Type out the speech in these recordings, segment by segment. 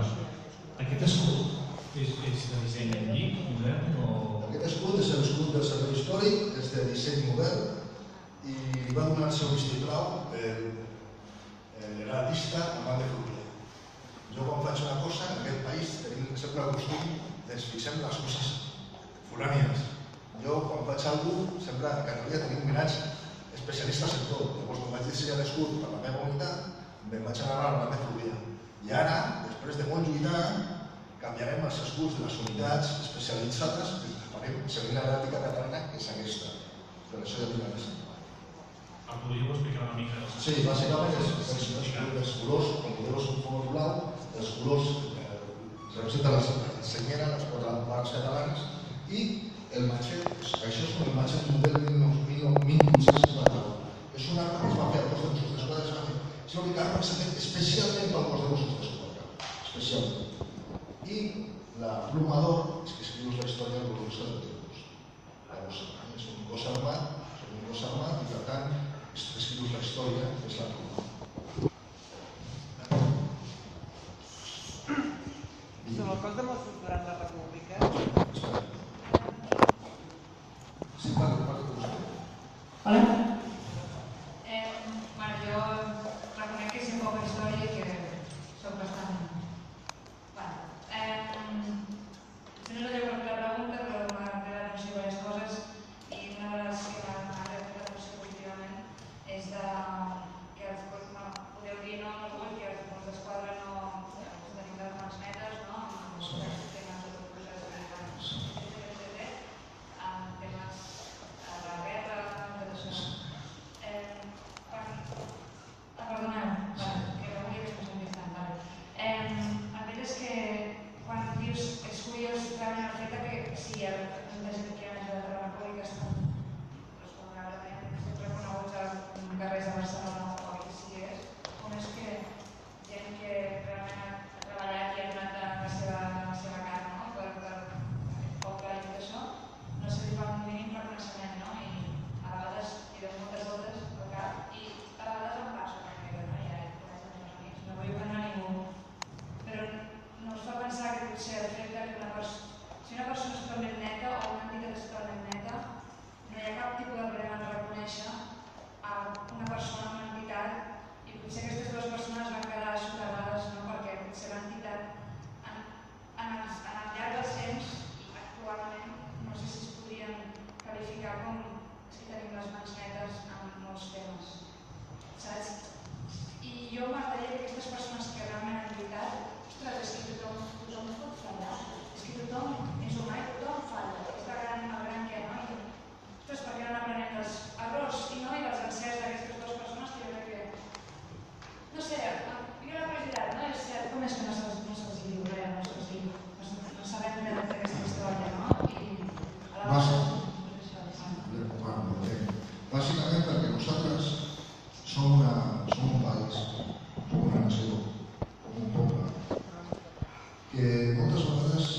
Aquest escut és de disseny antic, modern o...? Aquest escut és l'escut del servei històric, és de disseny modern i li va donar el seu vistiplau l'artista Amant de Fluvià. Jo quan faig una cosa, en aquest país tenim sempre el costum de ens fixem les coses forànies. Jo quan faig alguna cosa, sempre a Catalunya tenim grans especialistes en tot. Llavors quan vaig dissenyar l'escut per la meva unitat, me'n vaig anar a Amant de Fluvià. I ara, després de molt lluitar, canviarem els escuts de les unitats especialitzades i els farem seguint l'heràldica catalana, que és aquesta. Per això ja tinc res. Em podríeu explicar una mica? Sí, bàsicament els colors, com podeu veure, són colors blau, els colors representen la senyera, les 4 barres catalanes, i el matxet, això és el matxet model 1859. És una arma que es va fer al cos de Mossos d'Esquadra, es va fer. És l'única arma que s'ha fet especialment pel cos de Mossos d'Esquadra. Especialment. I la pluma d'or és que escrius la història del cos de Mossos. És un cos armat, i per tant escrius la història, que és la pluma. Sobre el cos de Mossos durant la República... Sí, parla vostè. Hola. Jo reconec que sé poca història i que soc bastant... No és allò per fer la pregunta, però m'ha agradat no sé diverses coses i una de les que m'ha agradat positivament és que podeu dir no en el web que els Mossos d'Esquadra no tenim les mans netes, no? En temes de procés en temes de la guerra, tot això. Perdoneu, que no volia que es posés tant. El fet és que quan dius és curiós realment el fet que sí, hi ha molta gent que ha ajudat a la República estan sempre coneguts a carrers de Barcelona o el que sigui, com és que gent que realment ha treballat i ha donat la seva carn per aquest poble i tot això, no se li fa un mínim reconeixement, i a vegades hi donen moltes voltes al cap i a vegades em passo no vull prendre ningú, però no us fa pensar que potser el fet que si una persona és totalment neta o una entitat és totalment neta, no hi ha cap tipus de problema en reconèixer a una persona o una entitat i potser aquestes dues persones van quedar soterrades perquè potser l'entitat en el llarg dels temps i actualment no sé si es podrien qualificar com si tenim les mans netes en molts temes, saps? I jo m'agradaria que aquestes persones que realment han lluitat, ostres, és que tothom pot fallar, és que tothom és humà i tothom falla, és el gran què, no? Ostres, per què no n'aprenem dels errors i dels encerts d'aquestes dues persones que jo crec que... No sé, jo la curiositat, no? És cert, com és que no se'ls diu res, no se'ls diu, no sabem res d'aquesta història, no? I a la bàsicament perquè nosaltres som un país, som una nació, som un poble, que moltes vegades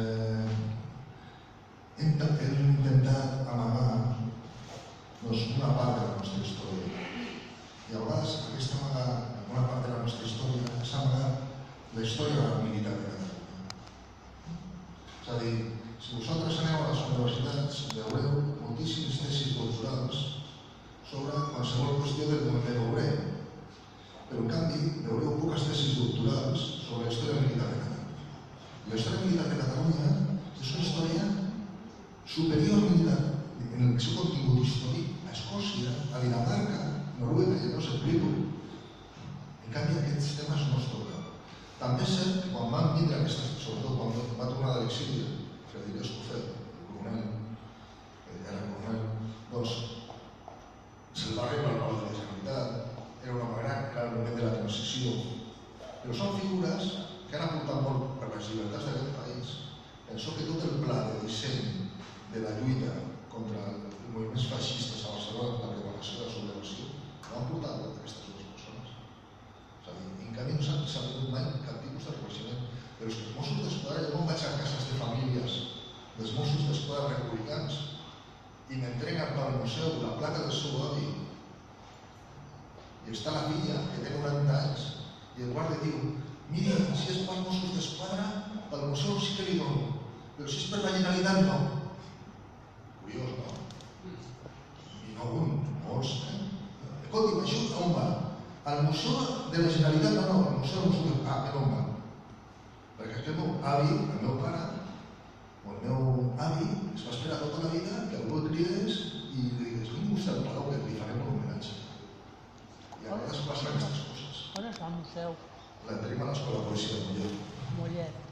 hem intentat amagar una part de la nostra història. I a vegades aquesta una part de la nostra història és amagar la història de la militar de Catalunya. És a dir, si vosaltres aneu a les universitats veureu moltíssimes tesis doctorals sobre qualsevol qüestió del moviment obrer, però en canvi veureu poques tesis doctorals sobre la història militar de Catalunya. La història militar de Catalunya és una història superior militar en el seu contingut històric a Escòcia, a Dinamarca, Noruega, ja no s'explico. En canvi aquests temes no es toquen. També és cert que quan van vindre aquestes, sobretot quan va tornar de l'exili, Frederic Escofet, el coronel, era coronel, doncs se'l va rebre al Palau de la Generalitat, era un home gran, era el moment de la transició, però són figures que han aportat molt per les llibertats d'aquest país. Penso que tot el pla de disseny de la lluita contra els moviments feixistes a Barcelona, la preparació de la sublevació, l'han portat aquestes dues persones. És a dir, en canvi no s'ha tingut mai cap tipus de reconeixement. Però és que els Mossos d'Esquadra, jo quan vaig a cases de famílies dels Mossos d'Esquadra republicans, i m'entreguen pel museu la placa del seu avi i està la filla que té 90 anys i el guarda diu miri, si és pels Mossos d'Esquadra, pel Museu sí que li dono, però si és per la Generalitat no. Curiós, no? I no un, molts, Escolti'm, això on va? Al Museu de la Generalitat no, al Museu de... Ah, per on va? Perquè el meu avi, el meu pare, o el meu avi, es va esperar tota la vida que algú el cridés i li digués, vingui vostè al Palau que li farem un homenatge. I a vegades passen aquestes coses. On està el museu? La tenim a l'Escola de Policia de Mollet. Mollet.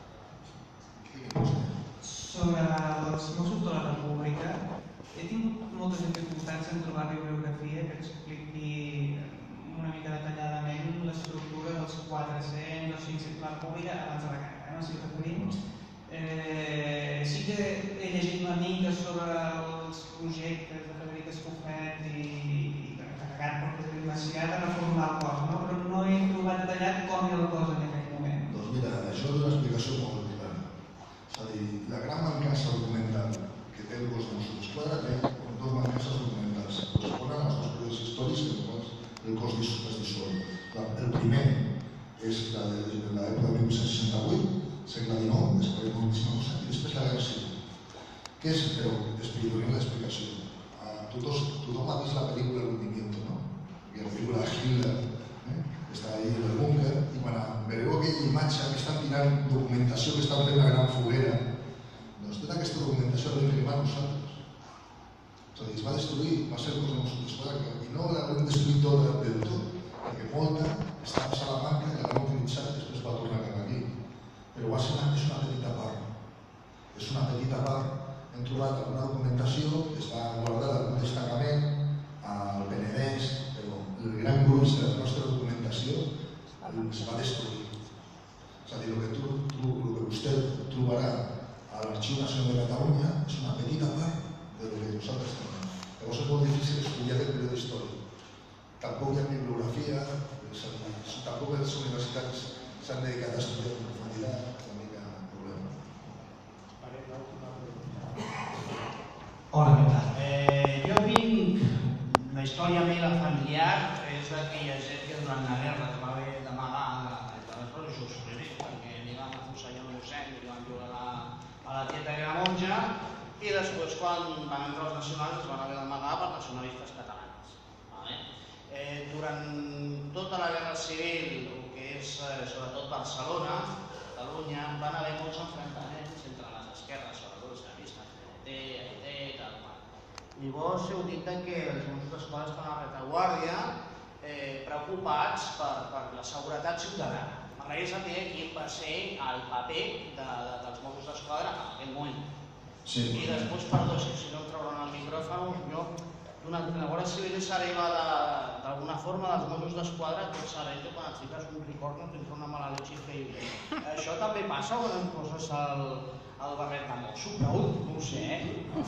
Sobre els Mossos de la República, he tingut moltes dificultats en trobar bibliografia que expliqui una mica detalladament l'estructura dels 400 o 500 la República abans de la guerra, no? Si referim. Sí que he llegit una mica sobre els projectes de Frederic Escofet i encarregat per Pedro Macià de reformar el cos, no? Però no he trobat detallat com era el cos en aquell moment. Doncs mira, això és una explicació molt clara. És a dir, la gran mancança documental que té el cos de Mossos d'Esquadra té dues mancances documentals. Corresponen als dos períodes històrics en els quals el cos es dissol. El primer és la de l'època de 1868, segle XIX, després moltíssima cosa, i després la Guerra Civil. Què és, però, donaré l'explicació. Tothom ha vist la pel·lícula El Hundimiento, no? I la pel·lícula de Hitler, està ahí en el búnquer, i quan veureu aquella imatge que estan tirant documentació, que estan fent la gran foguera, doncs tota aquesta documentació la vam cremar nosaltres. És a dir, es va destruir, va ser el cos de Mossos d'Esquadra, i no la vam destruir tota del tot, perquè molta estava a Salamanca i la vam utilitzar i després va tornar cap aquí. Però és una petita part. És una petita part. Hem trobat alguna documentació que es va guardar d'algun destacament al Penedès, però el gran gruix de la nostra documentació es va destruir. És a dir, el que vostè trobarà a l'Arxiu Nacional de Catalunya és una petita part del que nosaltres tenim. Llavors és molt difícil estudiar aquest període històric. Tampoc hi ha bibliografia, tampoc les universitats s'han dedicat a estudiar en profunditat, una mica problema. Hola, què tal? Jo vinc, la història meva familiar és d'aquella gent que durant la guerra es va haver d'amagar entre les coses just perquè li van afusellar un docent i li van violar a la tieta que era monja i després quan van entrar els nacionals es van haver d'amagar per nacionalistes catalans. Durant tota la guerra civil, el que és sobretot Barcelona, Catalunya, van haver molts enfrontaments entre les esquerres, sobretot els extremistes, PDT, AIT, tal qual. Llavors heu dit que els Mossos d'Esquadra estan a la retaguardia preocupats per la seguretat ciutadana. M'agradaria saber quin va ser el paper dels Mossos d'Esquadra en aquell moment. I després, perdó, si no em trauran el micròfon, jo durant la Guàrdia Civil s'arriba d'alguna forma dels Mossos d'Esquadra, tots sabem que quan et fiques un ricordo tens una mala leche increïble. Això també passa quan et poses el barret de mosso, prou? No ho sé,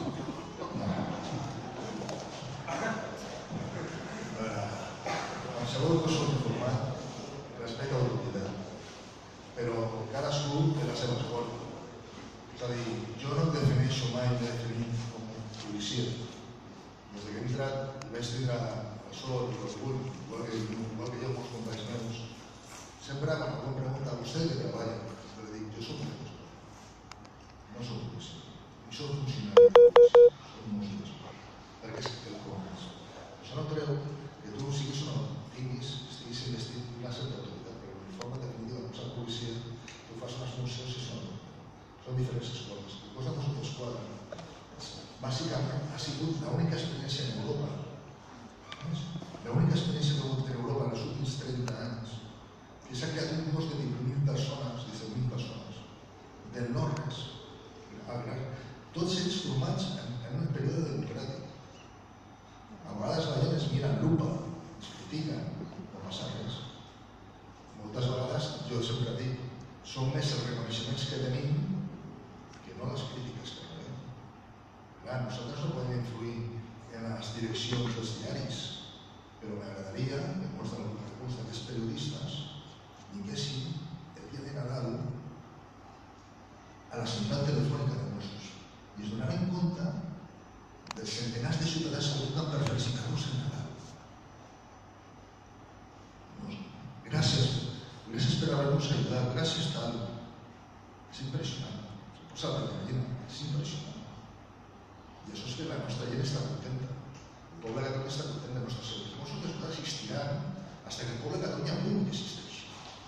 Qualsevol cosa informat respecte a l'autoritat, però cadascú té la seva escola. És a dir, jo no em defineixo mai, m'he definit com a policia. Des que he entrat i vaig tindre el sol i l'orgull, igual que jo, molts companys meus, sempre quan algú em pregunta a vostè que treballa, jo li dic, jo soc policia. No soc policia. Ni soc funcionari de policia. Soc Mossos d'Esquadra. Perquè és el Congrés. Això no treu que tu siguis o no estiguis investit d'una certa autoritat, però l'uniforme definitiu de la policia, tu fas unes funcions i són diferents escoles. El cos de Mossos d'Esquadra bàsicament ha sigut l'única experiència en Europa. L'única experiència que ha hagut en Europa en els últims 30 anys, que s'ha creat un cos de 20.000 persones, 17.000 persones, del no-res, tots ells formats en un període democràtic. A vegades la gent es mira en lupa, es critica, no passa res. Moltes vegades, jo sempre dic, són més els reconeixements que tenim que no les crítiques que rebem. Clar, nosaltres no podem influir en les direccions dels diaris, però m'agradaria que molts d'aquests periodistes vinguessin el dia de Nadal a la central telefònica de Mossos i es donaren compte dels centenars de ciutadans que truquen per felicitar-los en Nadal. Gràcies gràcies per haver-nos ajudat, gràcies tal. És impressionant. Se posa la gallina, és impressionant. I això és que la nostra gent està contenta. El poble de Catalunya està content de nostres serveis. Els Mossos d'Esquadra existiran fins que el poble de Catalunya vulgui que existeix.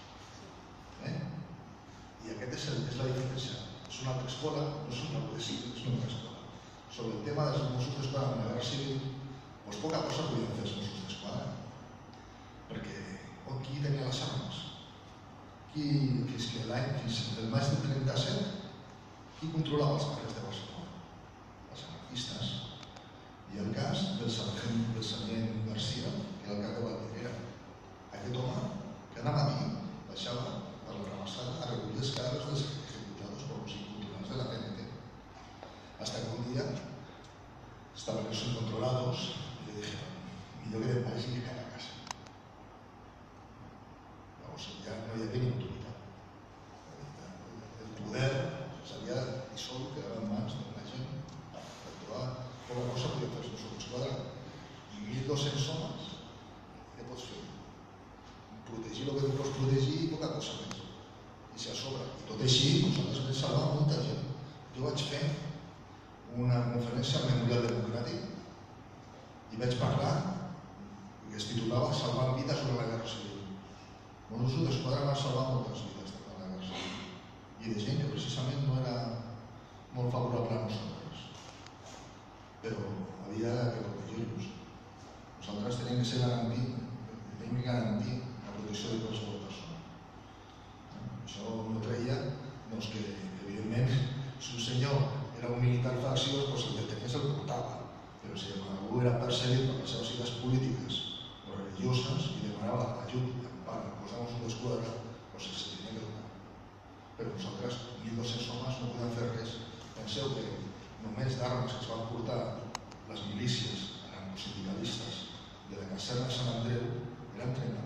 I aquesta és la diferència. És una altra escola, no és una altra civil, és una altra escola. Sobre el tema dels Mossos d'Esquadra en la guerra civil, doncs poca cosa podien fer els Mossos d'Esquadra. Perquè qui tenia les armes? Fins que el maig del 37, qui controlava els carrers de Barcelona? Els anarquistes. I el cas del sargent Garcia, que era el cap de Valdeguera. Aquest home, cada matí baixava per la ramassada a recollir els cadàvers dels ejecutados por los inculturals de la PNT. Hasta que un día estaban los incontrolados y le dijeron, millor que de país i que cada casa. Ja no hi havia ni autoritat. El poder s'havia dissolt, quedava en mans d'una gent per actuar. Poca cosa podia fer els Mossos d'Esquadra. I 1.200 homes, què pots fer? Protegir el que tu pots protegir i poca cosa més. I si a sobre. I tot així, nosaltres vam salvar molta gent. Jo vaig fer una conferència al Memorial Democràtic i vaig parlar, que es titulava Salvar vides durant la Guerra Civil. Els Mossos d'Esquadra van salvar moltes vides durant la Guerra Civil i de gent que precisament no era molt favorable a nosaltres. Però havia que protegir-los. Nosaltres tenim que garantir la protecció de qualsevol persona. Això no treia que, evidentment, si un senyor era un militar facciós, doncs el detenies el portava. Però si algú era perseguit per les seves idees polítiques o religioses i demanava ajut per posar Mossos d'Esquadra, doncs es tenia que donar. Però nosaltres, 1.200 homes, no podem fer res. Penseu que només d'armes que es van portar les milícies, els sindicalistes de la caserna de Sant Andreu, eren 30